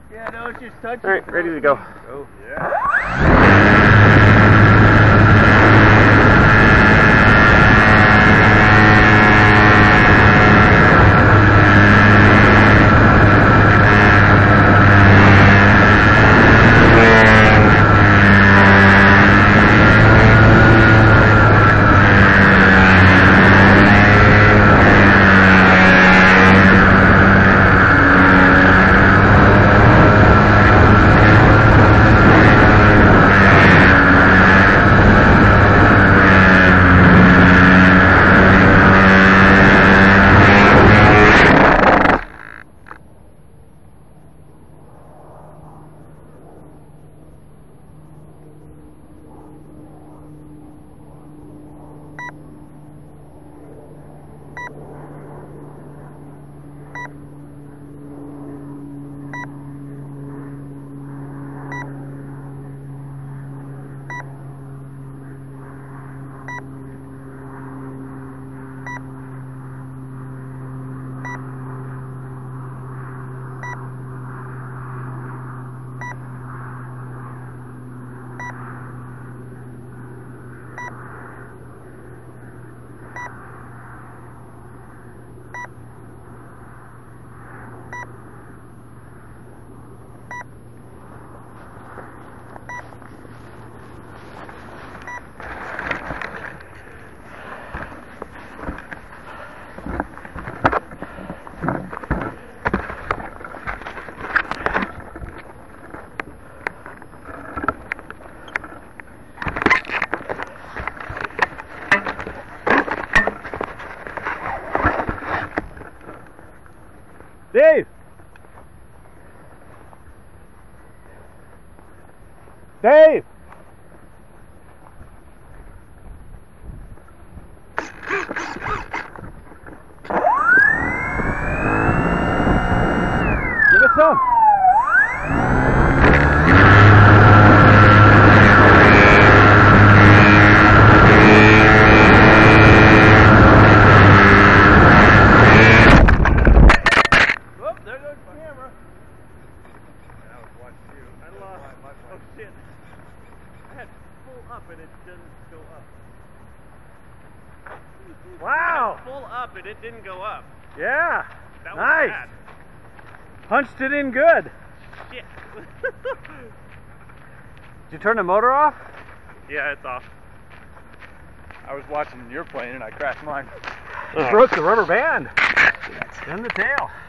Yeah, no, it's just touching. All right, ready to go. Oh, yeah. Dave! Dave! Give it some! Oh shit. I had full up and it didn't go up. Wow! Full up and it didn't go up. Yeah! That was Nice! bad. Punched it in good. Shit. Did you turn the motor off? Yeah, it's off. I was watching your plane and I crashed mine. You broke the rubber band in the tail.